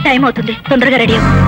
Time అవుతుంది, తొందరగా ready అవ్వు.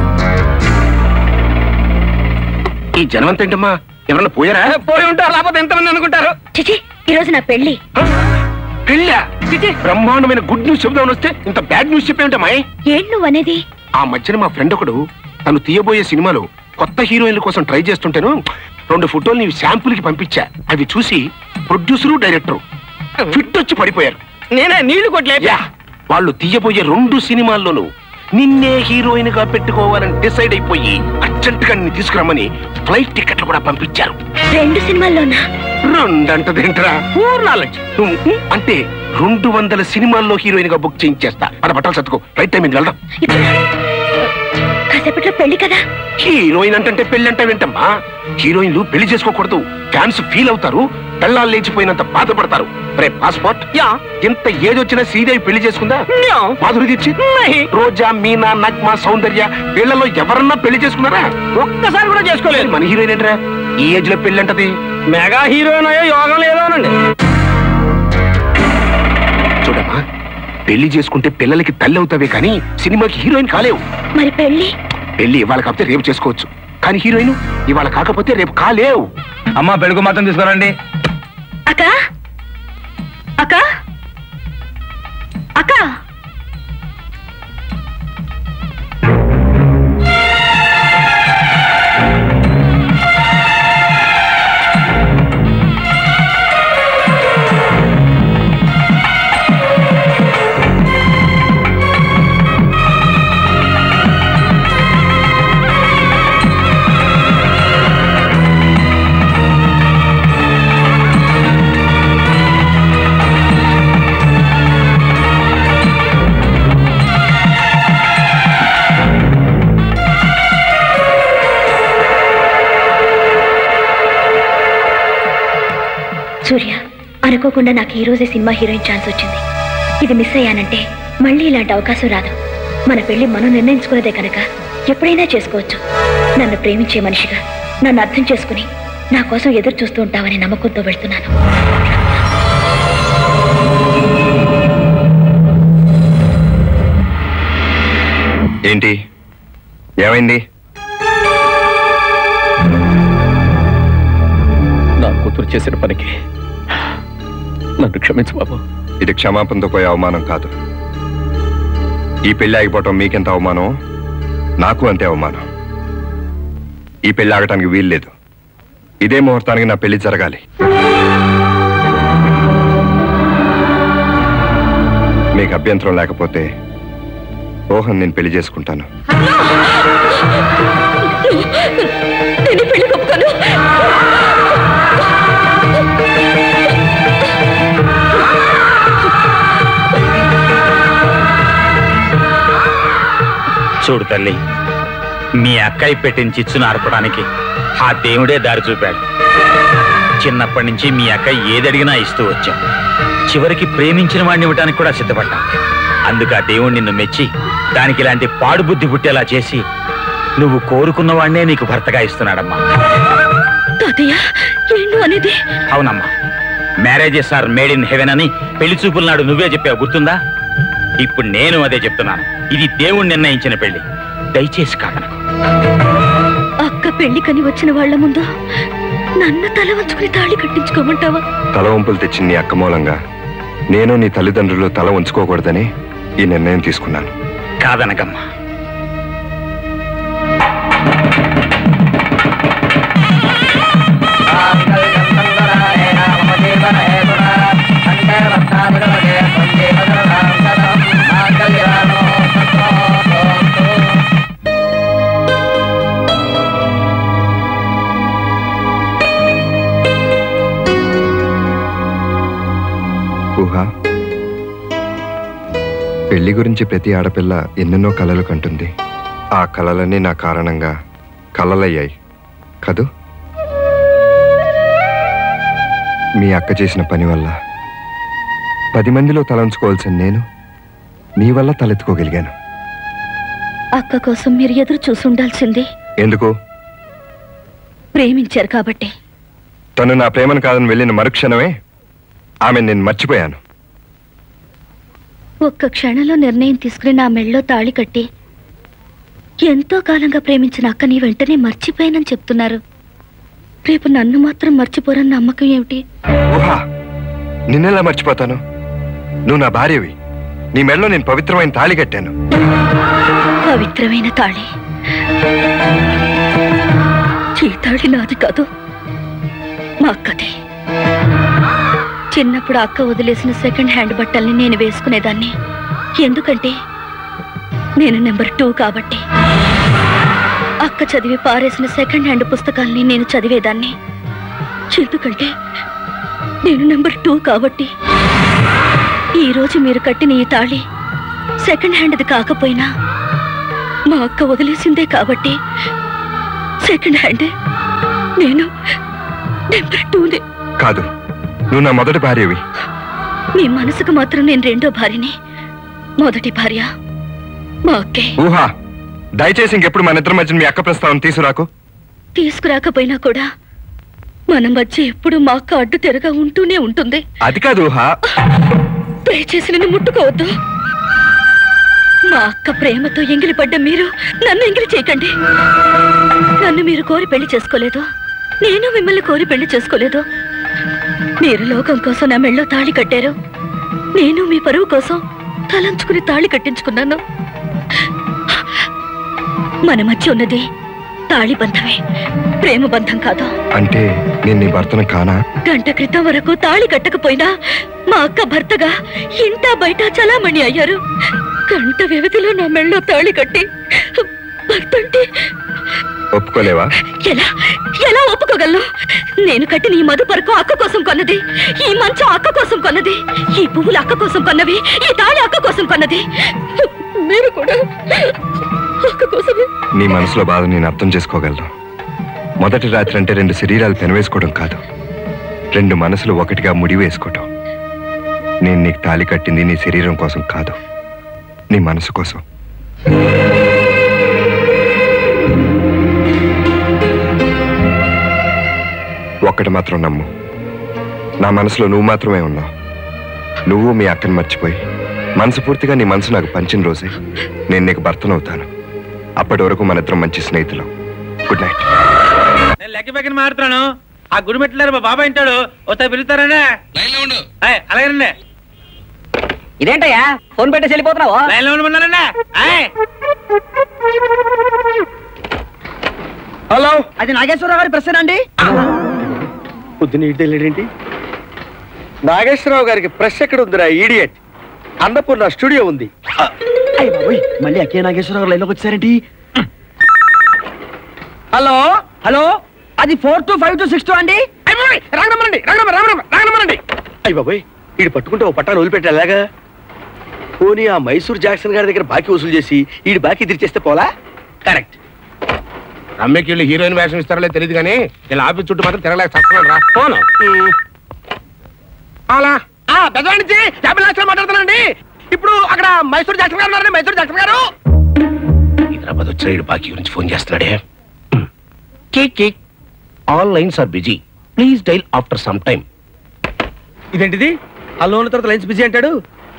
ఈ జనమంత ఏంటమ్మా? ఎవరన్నా పోయారా? పోయి ఉంటారు, లేకపోతే ఎంతమంది అనుకుంటారు? చిచి, ఈ రోజు నా పెళ్లి. పెళ్ళా? బ్రహ్మాండమైన గుడ్ న్యూస్ చెబుదామని వస్తే ఇంత బ్యాడ్ న్యూస్ చెప్పేమిటమ్మా? ఏంటి నువ్వు అనేది? ఆ మధ్యన మా ఫ్రెండ్ ఒకడు తను తీయబోయే సినిమాలో కొత్త హీరోయిన్ల కోసం ట్రై చేస్తుంటేను 2 ఫోటోలు నీ శాంపుల్ కి పంపించా. అవి చూసి ప్రొడ్యూసరు డైరెక్టరు ఫిట్ వచ్చి పడిపోయారు. నేనే నీళ్లు కొట్లే. వాళ్ళు తీయబోయే 2 సినిమాల్లోనూ నిన్నే హీరోయిన్ గా పెట్టుకోవాలని డిసైడ్ అయిపోయి అర్జెంట్ గా నిన్ను తీసుకురమ్మని ఫ్లైట్ టికెట్లు కూడా పంపించారు. 2 సినిమాల్లోనా? 2 అంటదేంట్రా? అంటే 200 సినిమాల్లో హీరోయిన్ గా బుక్ చేయించేస్తా. అక్కడ బట్టలు సర్దుకో, రైట్ టైం వెళ్దాం. కాసేపట్లో పెళ్లి కదా. హీరోయిన్ అంటే పెళ్లి అంటే వింటమ్మా. హీరోయిన్లు పెళ్లి చేసుకోకూడదు, ఫ్యాన్స్ ఫీల్ అవుతారు, పెళ్ళాలు లేచిపోయినంత బాధపడతారు. రే పాస్పోర్ట్, ఎంత ఏజ్ వచ్చినా శ్రీదేవి పెళ్లి చేసుకుందా? మాధురి దీక్షిత్, రోజా, మీనా, నగ్మా, సౌందర్య వీళ్ళలో ఎవరన్నా పెళ్లి చేసుకున్నారా? ఒక్కసారి కూడా చేసుకోలేదు. మన హీరోయిన్ ఏంట్రా ఈ ఏజ్ లో పెళ్లి అంటది? మెగా హీరోయిన్ అయ్యో యోగం లేదోనండి. చూడమ్మా, పెళ్లి చేసుకుంటే పిల్లలకి తల్లి అవుతావే కానీ సినిమాకి హీరోయిన్ కాలేవు. మరి పెళ్లి? పెళ్లి ఇవాళ కాకపోతే రేపు చేసుకోవచ్చు, కానీ హీరోయిన్ ఇవాళ కాకపోతే రేపు కాలేవు. అమ్మా పెళ్లికి మాత్రం తీసుకురండి. అక్క అక్క అక్క, సూర్య, అనుకోకుండా నాకు ఈ రోజే సినిమా హీరోయిన్ ఛాన్స్ వచ్చింది. ఇది మిస్ అయ్యానంటే మళ్ళీ ఇలాంటి అవకాశం రాదు. మన పెళ్లి మనం నిర్ణయించుకున్నదే కనుక ఎప్పుడైనా చేసుకోవచ్చు. నన్ను ప్రేమించే మనిషిగా నన్ను అర్థం చేసుకుని నా కోసం ఎదురు చూస్తూ ఉంటావని నమ్మకంతో వెళ్తున్నాను. ఏంటి ఏమైంది? నా కూతురు చేసిన పనికి నన్ను క్షమించు బాబు. ఇది క్షమాపణతో పోయే అవమానం కాదు. ఈ పెళ్లి ఆగిపోవటం మీకెంత అవమానం, నాకు అంతే అవమానం. ఈ పెళ్లి ఆగటానికి వీల్లేదు. ఇదే ముహూర్తానికి నా పెళ్లి జరగాలి. మీకు అభ్యంతరం లేకపోతే రోహన్ నేను పెళ్లి చేసుకుంటాను. చూడు తల్లి, మీ అక్కయ్య పెట్టిన చిచ్చును ఆర్పడానికి ఆ దేవుడే దారి చూపాడు. చిన్నప్పటి నుంచి మీ అక్కయ్య ఏదడిగినా ఇస్తూ వచ్చాం. చివరికి ప్రేమించిన వాడిని ఇవ్వటానికి కూడా సిద్ధపడ్డాం. అందుకు ఆ దేవుడు నిన్ను మెచ్చి దానికి ఇలాంటి పాడు బుద్ధి పుట్టేలా చేసి నువ్వు కోరుకున్న వాడినే నీకు భర్తగా ఇస్తున్నాడమ్మా. అవునమ్మా, marriages are made in heaven అని పెళ్లి చూపుల నాడు నువ్వే చెప్పావు, గుర్తుందా? ఇప్పుడు నేను అదే చెప్తున్నాను. ఇది దేవుడు నిర్ణయించిన పెళ్లి, దయచేసి కాదనకు. అక్క పెళ్లికని వచ్చిన వాళ్ళ ముందు నన్ను తల వంచుకుని తాళి కట్టించుకోమంటావా? తల వంపులు తెచ్చిన నీ అక్క మూలంగా నేను నీ తల్లిదండ్రులు తల ఉంచుకోకూడదని ఈ నిర్ణయం తీసుకున్నాను. కాదనకమ్మా. ఊహా, పెళ్లి గురించి ప్రతి ఆడపిల్ల ఎన్నెన్నో కలలు కంటుంది. ఆ కలలన్నీ నా కారణంగా కలలయ్యాయి కదూ. మీ అక్క చేసిన పని వల్ల 10 మందిలో తలంచుకోవాల్సిన నేను నీ వల్ల తలెత్తుకోగలిగాను. అక్క కోసం మీరు ఎదురు చూసుండాల్సింది. ఎందుకు? ప్రేమించారు కాబట్టి. తను నా ప్రేమను కాదని వెళ్ళిన మరుక్షణమే ఆమె నేను మర్చిపోయాను. ఒక్క క్షణంలో నిర్ణయం తీసుకుని నా మెళ్ళో తాళి కట్టి ఎంతో కాలంగా ప్రేమించిన అక్కని వెంటనే మర్చిపోయానని చెప్తున్నారు. రేపు నన్ను మాత్రం మర్చిపోరని నమ్మకం ఏమిటి? ఊహా, నిన్నెలా మర్చిపోతాను? నువ్వు నా భార్యవి. నీ మెడలో నేను పవిత్రమైన తాళి కట్టాను. పవిత్రమైన తాళి? ఈ తాళి నాది కాదు, మా అక్కది. చిన్నప్పుడు అక్క వదిలేసిన సెకండ్ హ్యాండ్ బట్టల్ని నేను వేసుకునేదాన్ని. ఎందుకంటే నేను నెంబర్ 2 కాబట్టి. అక్క చదివి పారేసిన సెకండ్ హ్యాండ్ పుస్తకాల్ని నేను చదివేదాన్ని. ఎందుకంటే నేను నెంబర్ 2 కాబట్టి. ఈరోజు మీరు కట్టిన ఈ తాళి సెకండ్ హ్యాండ్ది కాకపోయినా మా అక్క వదిలేసిందే కాబట్టి సెకండ్ హ్యాండ్. నేను నెంబర్ 2నే. కాదు, నువ్వు నా మొదటి భార్యవి. మీ మనసుకు మాత్రం నేను రెండో భార్యని. మొదటి భార్య మా అక్కే. ఊహా, దయచేసి ఇంకెప్పుడు మన ఇద్దరి మధ్య మీ అక్క ప్రస్తావన తీసుకురాకు. తీసుకురాకపోయినా కూడా మన మధ్య ఎప్పుడు మా అక్క అడ్డు తెరగా ఉంటూనే ఉంటుంది. అది కాదు ఊహా. దయచేసి నన్ను ముట్టుకోవద్దు. మా అక్క ప్రేమతో ఎంగిలి పడ్డ మీరు నన్ను ఎంగిలి చేయకండి. నన్ను మీరు కోరి పెళ్లి చేసుకోలేదు, నేను మిమ్మల్ని కోరి పెళ్లి చేసుకోలేదు. మీరు లోకం కోసం నా మెళ్ళో తాళి కట్టారు, నేను మీ పరువు కోసం తలంచుకుని తాళి కట్టించుకున్నాను. మన మధ్య ఉన్నది తాళి బంధమే, ప్రేమ బంధం కాదు. అంటే నేను నీ భర్తను కానా? గంట క్రితం వరకు తాళి కట్టకపోయినా మా అక్క భర్తగా ఇంటా బయట చలామణి అయ్యారు. గంట వ్యవధిలో నా మెళ్ళో తాళి కట్టి భర్తంటే ఒప్పుకోలేవా? ఎలా ఎలా ఒప్పుకోగలను? నేను కట్టిన ఈ మధుపరకు అక్క కోసం కొన్నది, ఈ మంచం అక్క కోసం కొన్నది, ఈ పువ్వులు అక్క కోసం కొన్నవి, ఈ తాళి అక్క కోసం కొన్నది. మీరు కూడా అక్క కోసమే. నీ మనసులో బాధ నేను అర్థం చేసుకోగలను. మొదటి రాత్రి అంటే 2 శరీరాలు పెనవేసుకోవడం కాదు, 2 మనసులు ఒకటిగా ముడివేసుకోవటం. నేను నీకు తాళి కట్టింది నీ శరీరం కోసం కాదు, నీ మనసు కోసం. ఒక్కటి మాత్రం నమ్ము, నా మనసులో నువ్వు మాత్రమే ఉన్నావు. నువ్వు మీ అక్కని మర్చిపోయి మనస్ఫూర్తిగా నీ మనసు నాకు పంచిన రోజే నేను నీకు భర్తనవుతాను. అప్పటి వరకు మన ఇద్దరం మంచి స్నేహితులు. Good night. నేను లెక్క పక్కన మారుతున్నాను. ఆ గుడి మెట్లేరు మా బాబాయ్ ఇంటాడు, వస్తా పిలుస్తారండి. అలాగేనండి. ఇదేంటయ్యా ఫోన్ పెట్టేసి వెళ్ళిపోతున్నావు? లైన్ లో ఉండమన్నారండి. హలో, అది నాగేశ్వరరావు గారి ప్రశ్న అండి. పొద్దున్న ఇటు వెళ్ళాడేంటి? నాగేశ్వరరావు గారికి ప్రెస్ ఎక్కడ ఉందిరా ఈడియట్? అన్నపూర్ణ స్టూడియో ఉంది. మళ్ళీ అక్కే నాగేశ్వరరావు లైన్లోకి వచ్చారేంటి? హలో హలో, అది 425262 అండి. రాగనమ్మనండి, రాగనమ్మనండి. అయ్యి బాబోయ్, ఈడు పట్టుకుంటే ఓ పట్టాను వదిలిపెట్టి అలాగా. పోనీ ఆ మైసూర్ జాక్సన్ గారి దగ్గర బాకీ వసూలు చేసి ఈడు బాకీ తీర్చేస్తే పోలా? కరెక్ట్. రమ్యకి వీళ్ళు హీరోయిన్ వేషం ఇస్తారో తెలియదు కానీ ఇలా ఆఫీస్ చుట్టూ మాత్రం తిరగలేక చస్తున్నాను రా. ఫోను అలా పెద్దవాడి నుంచి 50 లక్షలు మాట్లాడుతానండి. ఇప్పుడు అక్కడ మైసూర్ జాక్సన్ గారు ఉన్నారండి. మైసూర్ జాక్సన్ గారు హైదరాబాద్ వచ్చిన బాకీ గురించి ఫోన్ చేస్తున్నాడే. కేక్ all lines are busy, please dial after some time. ఇదేంటిది? ఆ లోన్ తర్వాత లైన్స్ బిజీ అంటాడు.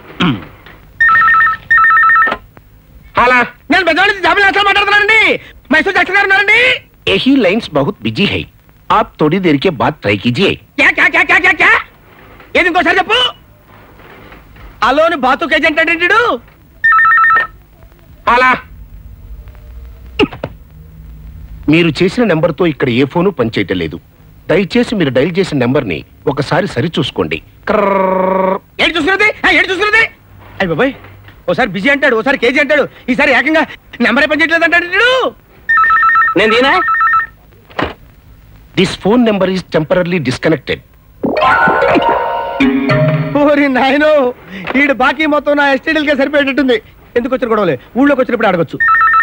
అలా నేను పెద్దవాడి నుంచి 50 లక్షలు మాట్లాడుతున్నానండి. మైసూర్ జాక్సన్ గారు ఉన్నారండి. यही लाइन्स बहुत बिजी है, आप थोड़ी देर के बाद ट्राई कीजिए. క్యా క్యా క్యా క్యా క్యా క్యా? ఏది ఇంకోసారి చెప్పు. ఆ లోన్ బాతుక్ ఏజెంట్ అంటే అలా మీరు చేసిన నెంబర్తో ఇక్కడ ఏ ఫోను పనిచేయటం లేదు. దయచేసి మీరు డైల్ చేసిన నెంబర్ని ఒకసారి సరి చూసుకోండి. ఏంటి చూస్తున్నది? ఏంటి చూస్తున్నది? అయ్యి బాబాయ్, ఓసారి బిజీ అంటాడు, ఓసారి కేజీ అంటాడు, ఈసారి ఏకంగా నెంబరే పనిచేయట్లేదు అంటాడు. నేను దీనా? This phone number is temporarily disconnected. ఓరి నాయనో, ఈడు బాకీ మొత్తం నా ఎస్టీడీలకే సరిపోయేటట్టుంది. ఎందుకు వచ్చిన గొడవలే, ఊళ్ళోకి వచ్చినప్పుడు అడగొచ్చు.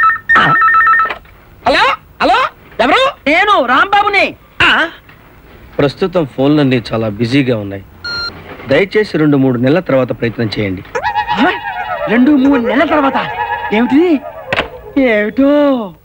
హలో హలో, ఎవరు? నేను రాంబాబుని. ప్రస్తుతం ఫోన్లన్నీ చాలా బిజీగా ఉన్నాయి. దయచేసి 2-3 నెలల తర్వాత ప్రయత్నం చేయండి. 2-3 నెలల తర్వాత? ఏమిటి? ఏమిటో